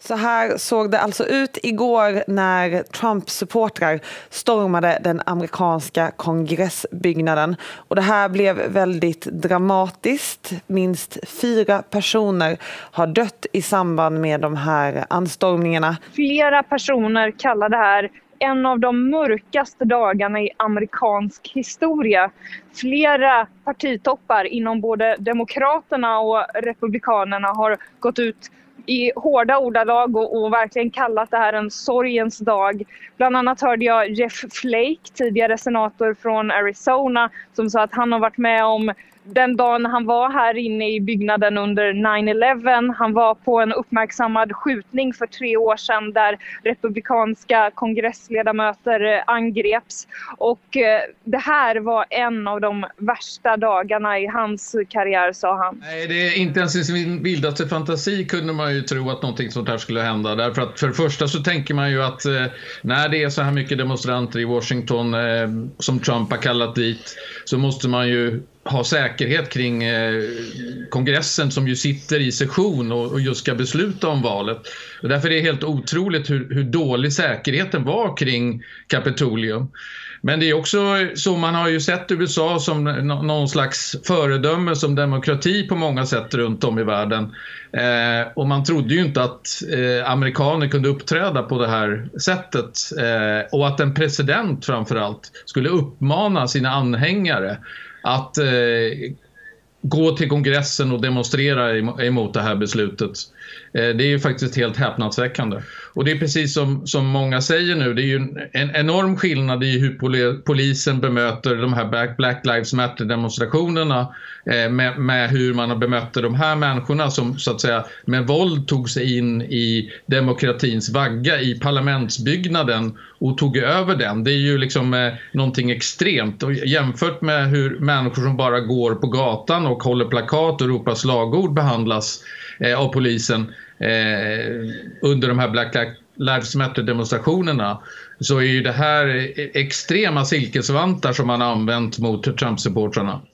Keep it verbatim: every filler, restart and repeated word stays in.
Så här såg det alltså ut igår när Trump-supportrar stormade den amerikanska kongressbyggnaden. Och det här blev väldigt dramatiskt. Minst fyra personer har dött i samband med de här anstormningarna. Flera personer kallar det här en av de mörkaste dagarna i amerikansk historia. Flera partitoppar inom både Demokraterna och Republikanerna har gått ut i hårda ordalag och, och verkligen kallat det här en sorgens dag. Bland annat hörde jag Jeff Flake, tidigare senator från Arizona, som sa att han har varit med om den dagen han var här inne i byggnaden under nine eleven. Han var på en uppmärksammad skjutning för tre år sedan där republikanska kongressledamöter angreps. Och eh, det här var en av de värsta dagarna i hans karriär, sa han. Nej, det är inte ens i sin vildaste fantasi kunde man ju tro att någonting sånt här skulle hända. Därför att för det första så tänker man ju att eh, när det är så här mycket demonstranter i Washington eh, som Trump har kallat dit, så måste man ju ha säkerhet kring eh, kongressen som ju sitter i session och, och just ska besluta om valet. Och därför är det helt otroligt hur, hur dålig säkerheten var kring Kapitolium. Men det är också så, man har ju sett U S A som någon slags föredöme som demokrati på många sätt runt om i världen. Eh, och man trodde ju inte att eh, amerikaner kunde uppträda på det här sättet. Eh, och att en president framförallt skulle uppmana sina anhängare att eh, gå till kongressen och demonstrera emot det här beslutet. Eh, det är ju faktiskt helt häpnadsväckande. Och det är precis som, som många säger nu, det är ju en enorm skillnad i hur pol- polisen bemöter de här Black, Black Lives Matter-demonstrationerna eh, med, med hur man har bemött de här människorna som så att säga med våld tog sig in i demokratins vagga i parlamentsbyggnaden och tog över den. Det är ju liksom eh, någonting extremt. Och jämfört med hur människor som bara går på gatan och håller plakat och ropar slagord behandlas eh, av polisen eh, under de här Black Lives Matter-demonstrationerna, så är ju det här extrema silkesvantar som man har använt mot Trump-supportrarna.